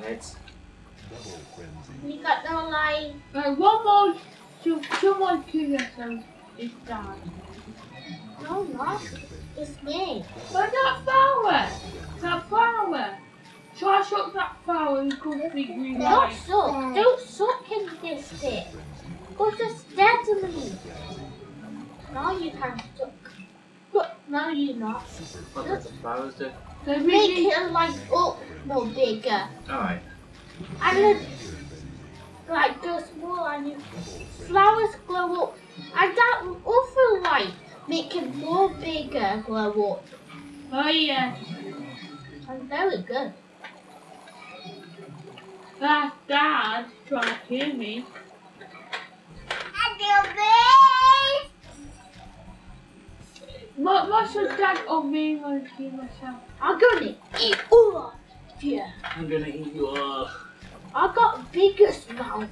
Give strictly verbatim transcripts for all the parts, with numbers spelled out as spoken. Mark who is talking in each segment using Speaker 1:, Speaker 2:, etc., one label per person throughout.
Speaker 1: heads.
Speaker 2: You got no light.
Speaker 3: Right, one more. Two, two more curios is done.
Speaker 2: No, not. It's me.
Speaker 3: But that flower! That flower! Try suck that flower and go big green
Speaker 2: Don't
Speaker 3: light.
Speaker 2: suck. Don't suck in this bit. Go just steadily. Now you can suck. But now you're not.
Speaker 1: What does the flowers do?
Speaker 3: They
Speaker 2: Make
Speaker 3: really,
Speaker 2: it like up more bigger.
Speaker 1: Alright.
Speaker 2: And then like go small and your flowers glow up. And that other light make it more bigger glow up.
Speaker 3: oh yeah.
Speaker 2: And very good.
Speaker 3: That's Dad trying to kill me. What, what's your dad on me when I kill myself?
Speaker 2: I'm gonna eat all of you.
Speaker 1: I'm gonna eat you all.
Speaker 2: I got biggest mouth.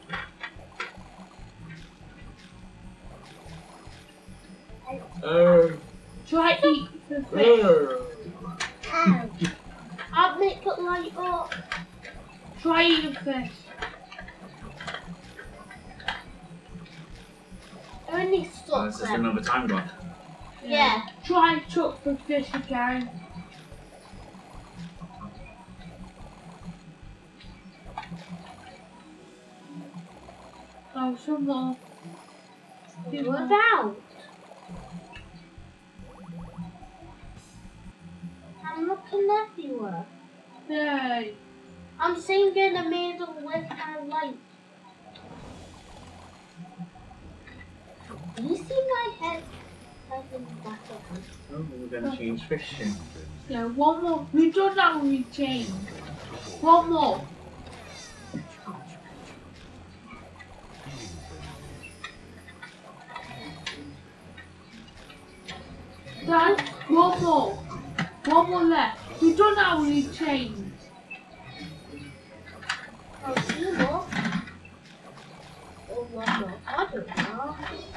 Speaker 1: Oh.
Speaker 3: Try eat the fish.
Speaker 1: Oh.
Speaker 2: I'll make it light up.
Speaker 3: Try eat the fish.
Speaker 2: Only
Speaker 1: Oh,
Speaker 2: suck
Speaker 1: this is
Speaker 2: them.
Speaker 1: another time block.
Speaker 2: Yeah.
Speaker 3: Try chuck the fish again. Oh, some more.
Speaker 2: What about? I'm looking everywhere.
Speaker 3: Yay.
Speaker 2: I'm seeing in the middle with my light. Do you see my head? Having back up?
Speaker 1: Oh, we're gonna change fish soon.
Speaker 3: Yeah, one more. We done that when we changed. One more. Dad, one more. One more left. We done that when we changed.
Speaker 2: Oh, two more. Oh, one more. I don't know.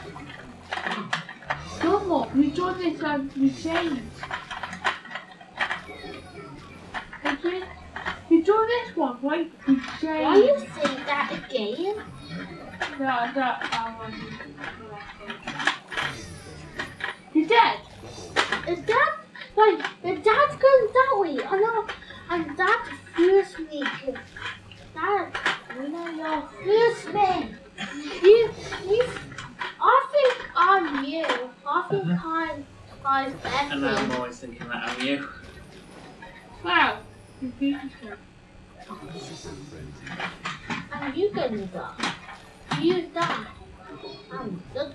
Speaker 3: One more. We done this and we changed. Okay? We done this one, right? We changed.
Speaker 2: Why you say that again?
Speaker 3: That, that, that one. You're dead?
Speaker 2: Is that like the dad's going that way? I know, and that fears me. 'Cause Dad, you know you're fears me. You, you. I think I'm you. I think I'm, I'm
Speaker 1: And I'm
Speaker 2: Evan.
Speaker 1: always thinking that I'm you.
Speaker 3: Wow. You beat yourself.
Speaker 2: And you gonna die. You die. I'm good.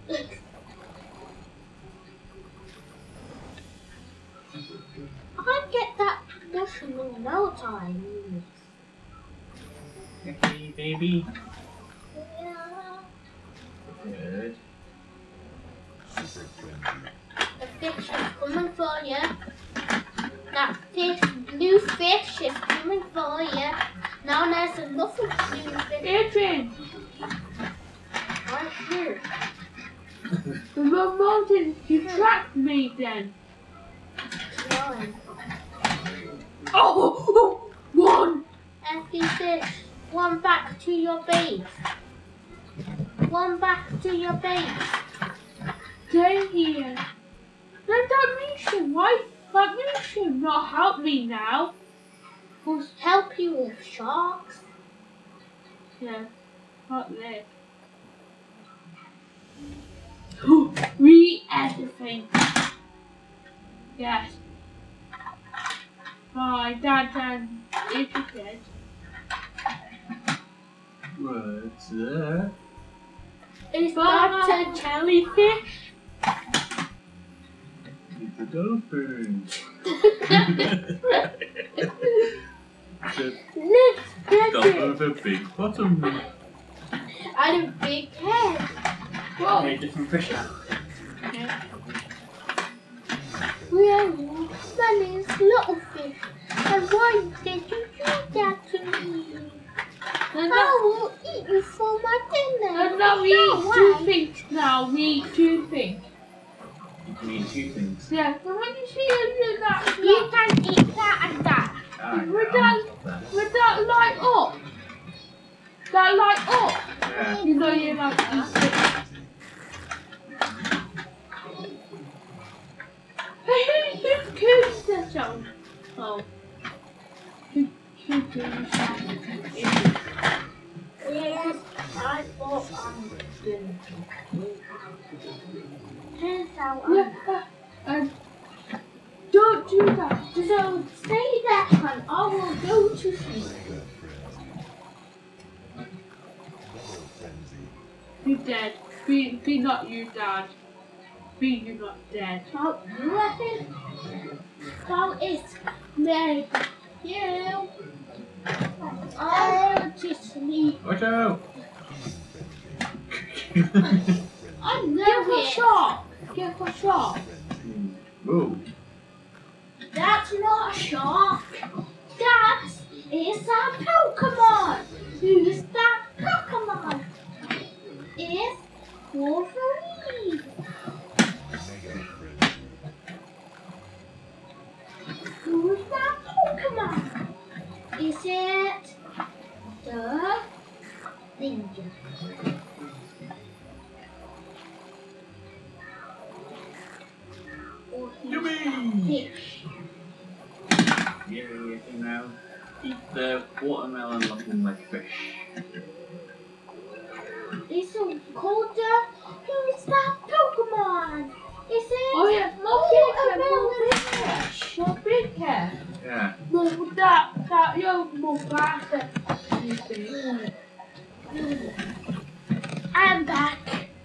Speaker 2: I get that mushroom in no time.
Speaker 1: Hey, baby.
Speaker 2: Yeah.
Speaker 1: Good.
Speaker 2: The fish is coming for you. That fish, blue fish is coming for you. Now there's another blue fish
Speaker 3: Adrian,
Speaker 2: right here.
Speaker 3: the mountain, you trapped me then.
Speaker 2: One.
Speaker 3: Oh, oh, one.
Speaker 2: Empty fish. One back to your base. One back to your base.
Speaker 3: Stay here. Let that mission, right? That mission not help me now.
Speaker 2: Who's help you with sharks?
Speaker 3: Yeah, not this. Read everything. Yes. Bye, Dad, Dad. If you dead.
Speaker 1: What's that?
Speaker 2: Is
Speaker 3: Bye.
Speaker 2: that a jellyfish?
Speaker 1: It's a dolphin. It's
Speaker 2: Let's
Speaker 1: a
Speaker 2: get
Speaker 1: dolphin
Speaker 2: it.
Speaker 1: with a big bottom.
Speaker 2: And a big head.
Speaker 3: Whoa.
Speaker 1: Okay, different fish now.
Speaker 3: Yeah.
Speaker 2: We are Sunny's little fish. And why did you do that to me?
Speaker 3: And
Speaker 2: I
Speaker 3: now,
Speaker 2: will eat you for my dinner.
Speaker 3: and now we
Speaker 2: No
Speaker 3: eat two
Speaker 2: way.
Speaker 3: things now. We eat two things.
Speaker 1: You can eat two things.
Speaker 3: Yeah, so when you see him do that,
Speaker 2: You can eat that and that.
Speaker 1: Alright.
Speaker 3: we're done.
Speaker 1: there.
Speaker 3: With that light up. That light up.
Speaker 1: Yeah.
Speaker 3: You know you like to sit. Who kills themselves? Oh. Who kills themselves?
Speaker 2: Yes, I thought I was doing it. Turns out I'm
Speaker 3: Yeah, uh, um, don't do that.
Speaker 2: So stay there and I will go to sleep.
Speaker 3: You're dead. Be, be not you, Dad. Be you not dead.
Speaker 2: So nothing. So it's me. You. I'll to sleep.
Speaker 1: Watch out!
Speaker 2: I
Speaker 3: Give
Speaker 2: know
Speaker 3: a
Speaker 2: it.
Speaker 3: shot. Give a shot.
Speaker 1: Ooh.
Speaker 2: That's not a shark. That is a Pokemon. Who's that Pokemon? It's Wolverine. Who's that Pokemon? Is it the Ninja? Or
Speaker 1: Yippee!
Speaker 2: Fish?
Speaker 1: Yeah, you know, eat the watermelon looking like fish.
Speaker 2: It's a colder. Who's that Pokemon? Is it?
Speaker 3: Oh yeah, more big
Speaker 2: Fish.
Speaker 3: More bigger.
Speaker 1: Yeah.
Speaker 3: More that, that, you're more faster. You think.
Speaker 2: I'm back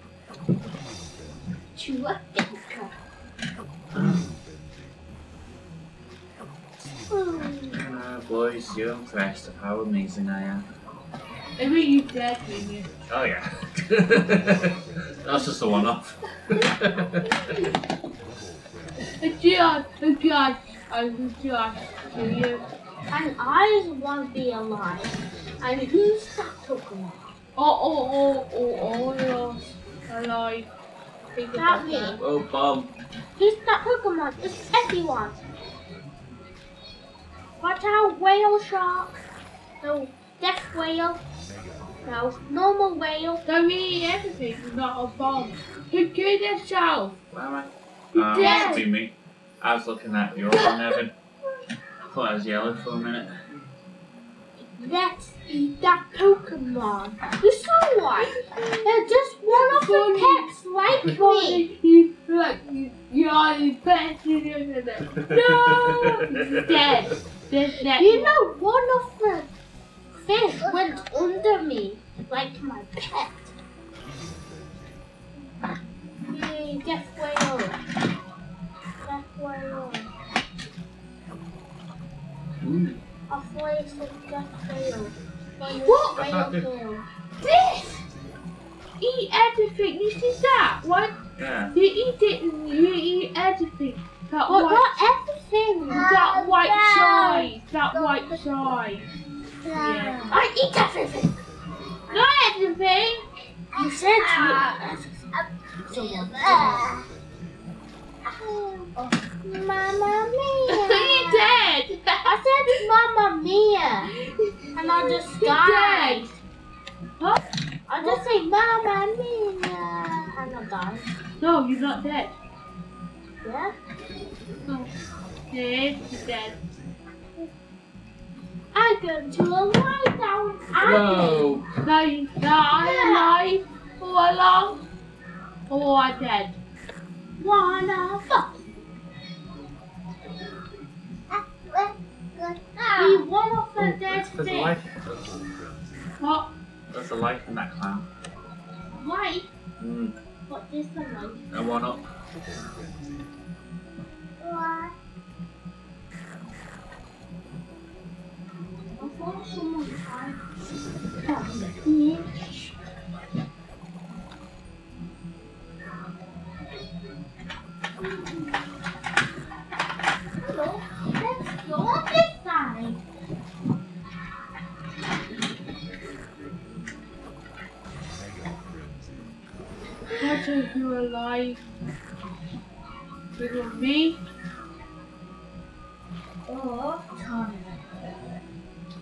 Speaker 2: to a thinker.
Speaker 1: Uh, boys, you're impressed of how amazing I am.
Speaker 3: I mean, you dead, didn't you?
Speaker 1: Oh yeah. That's just a one-off.
Speaker 3: A judge, a judge, I was a judge to you.
Speaker 2: And I want to be alive. And who's that Pokemon?
Speaker 3: Oh, oh, oh, oh, oh, yes. Alive. Think
Speaker 2: That
Speaker 3: about
Speaker 2: me.
Speaker 3: that.
Speaker 1: Oh, Bob.
Speaker 2: Who's that Pokemon? It's everyone. What a whale shark? No, death whale. No, normal whale.
Speaker 3: Don't mean everything is not a bomb. Who killed yourself?
Speaker 1: Where am I?
Speaker 3: You
Speaker 1: Oh,
Speaker 3: dead.
Speaker 1: must be me. I was looking at your one, Evan. I thought I was yellow for a minute.
Speaker 2: Let's eat that Pokemon. You saw one. They're just one of the pets like me.
Speaker 3: You, like, you, you're the best. No! Dead. Dead, dead.
Speaker 2: You know, one of the fish went under me, like my pet. Yay, death whale. Death whale.
Speaker 1: Ooh.
Speaker 2: I thought it said death whale. When the
Speaker 3: What?
Speaker 2: whale fell.
Speaker 3: This! Eat everything. You see that? What?
Speaker 1: Yeah.
Speaker 3: You eat it and you eat everything. That
Speaker 2: But
Speaker 3: white,
Speaker 2: not everything.
Speaker 3: that white side. That white side. Yeah.
Speaker 2: I eat everything.
Speaker 3: Not everything.
Speaker 2: You said you ate everything. So what? Mamma mia.
Speaker 3: You're dead.
Speaker 2: I said Mamma Mia, and I just
Speaker 3: You're
Speaker 2: died.
Speaker 3: dead. Huh?
Speaker 2: I just say Mamma Mia, and I died.
Speaker 3: No, you're not dead.
Speaker 2: Yeah?
Speaker 3: No. Dead. You're dead.
Speaker 2: I go to a lie down.
Speaker 1: Whoa.
Speaker 3: Now, you, now I'm alive. All along. Or I'm dead.
Speaker 2: Wanna fuck. Be one of the dead
Speaker 1: There's a
Speaker 2: fish.
Speaker 1: life.
Speaker 3: What?
Speaker 1: There's a life in that clown.
Speaker 2: Life?
Speaker 1: Mm.
Speaker 2: What is the life?
Speaker 1: A one-up.
Speaker 2: What? I thought someone tried. Bitch. Hello, let's go on this side.
Speaker 3: What are you alive? With me?
Speaker 2: Oh, Tommy.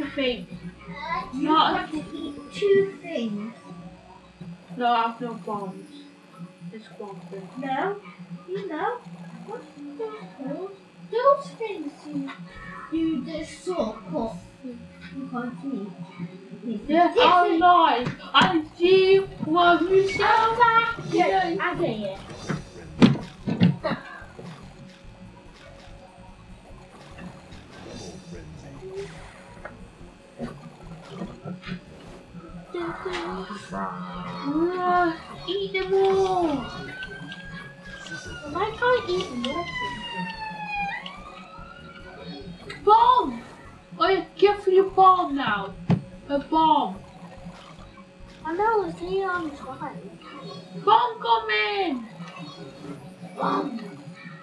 Speaker 3: thing.
Speaker 2: You
Speaker 3: Not
Speaker 2: have to eat two things.
Speaker 3: No, I have no bombs. It's one thing.
Speaker 2: No, you know. What's those? Those things you, you just suck up. You can't eat.
Speaker 3: Yes, I lie. I do love you so much.
Speaker 2: Yeah, I get it.
Speaker 3: Uh, eat them all.
Speaker 2: Well, I can't eat more.
Speaker 3: Bomb. Oh, yeah, give me a bomb now. A bomb.
Speaker 2: I know, it's here on try.
Speaker 3: Bomb coming.
Speaker 2: Bomb.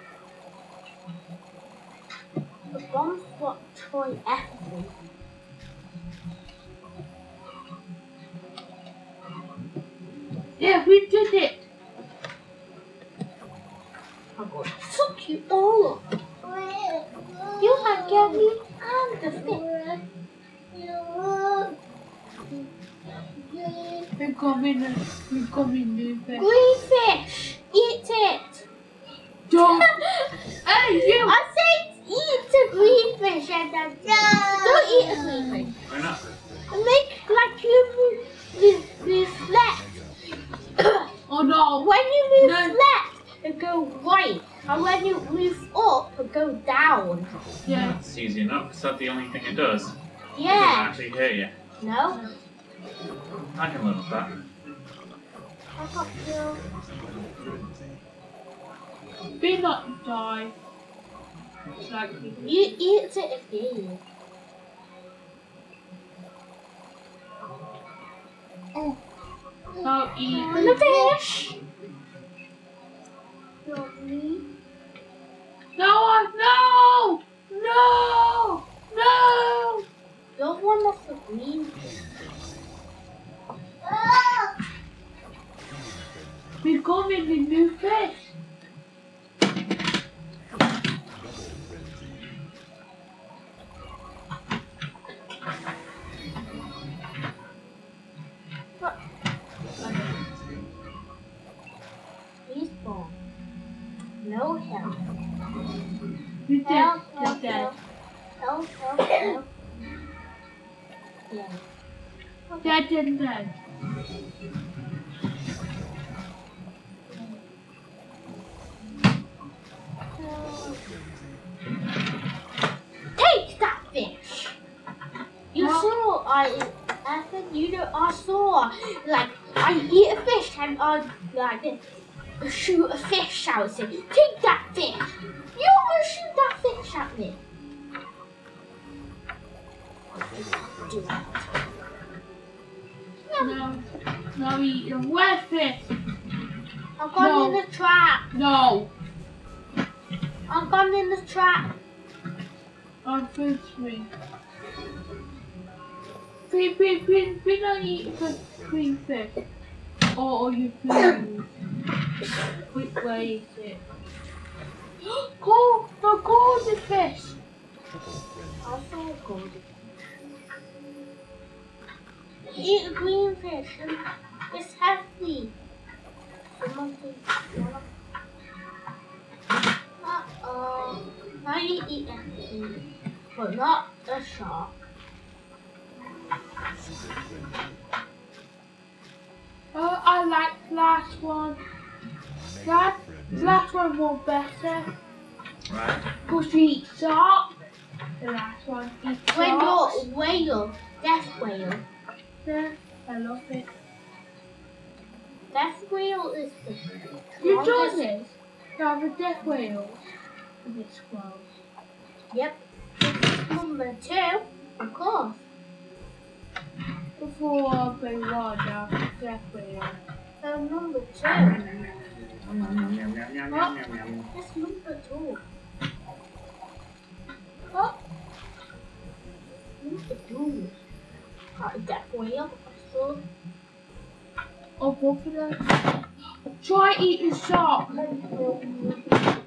Speaker 2: The bomb's what toy everything.
Speaker 3: Yeah, we did it.
Speaker 2: I'm going to suck you all up. You can get me and the fish.
Speaker 3: We're coming. We're coming, new fish.
Speaker 2: Green fish, eat it.
Speaker 3: Don't. Hey, you.
Speaker 2: I said eat the green fish and then don't eat the green fish.
Speaker 1: Why not?
Speaker 2: Make like you move, move left.
Speaker 3: Oh no.
Speaker 2: When you move
Speaker 3: No.
Speaker 2: left, it go right, and when you move up, it go down.
Speaker 3: Yeah.
Speaker 1: That's easy enough. Is that the only thing it does? It doesn't
Speaker 2: Yeah.
Speaker 1: actually hurt you.
Speaker 2: No.
Speaker 1: I can live with that.
Speaker 2: I got you.
Speaker 3: Be not die. Like
Speaker 2: You eat it again. Oh.
Speaker 3: no eat.
Speaker 2: And the fish. Not me.
Speaker 3: No, I- no, no, no.
Speaker 2: You're one of the green fish.
Speaker 3: We're coming with new fish.
Speaker 2: He's born. No help.
Speaker 3: We did.
Speaker 2: Help,
Speaker 3: You're
Speaker 2: help,
Speaker 3: dead.
Speaker 2: help. Help, help, help. Yeah.
Speaker 3: Dead and dead.
Speaker 2: Take that fish! You
Speaker 3: What?
Speaker 2: saw, I, I think you know, I saw, like, I eat a fish and I, like, shoot a fish out and say, take that fish! You want to shoot that fish at me? Do it.
Speaker 3: No, no eating. Where's fish?
Speaker 2: I'm gone
Speaker 3: No.
Speaker 2: in the trap.
Speaker 3: No.
Speaker 2: I'm gone in the trap.
Speaker 3: On food screen. Please, please, please, please not eat the green fish. Or, or you please. Quick way is it? Go, no, go the fish.
Speaker 2: I saw gold. Eat a green fish. and It's healthy. Someone take one. Uh-oh. Now you eat everything, but not a shark.
Speaker 3: Oh, I like the last one. That last one was better.
Speaker 1: Right?
Speaker 3: Because we eat shark. The last one eats
Speaker 2: When
Speaker 3: sharks.
Speaker 2: you're a whale, death whale.
Speaker 3: Yeah, I love it.
Speaker 2: Death whale is the
Speaker 3: You done
Speaker 2: longest-
Speaker 3: this? You have a death whale. And it's gross.
Speaker 2: Yep. It's number two, of course.
Speaker 3: Before I play one, I have a death whale.
Speaker 2: So number two.
Speaker 1: Yum, yum, yum, yum, yum, yum, yum, yum.
Speaker 2: That's number two.
Speaker 3: Oh,
Speaker 2: Number two. Got a death whale. So
Speaker 3: oh, both of them. Try eating shark.
Speaker 2: Number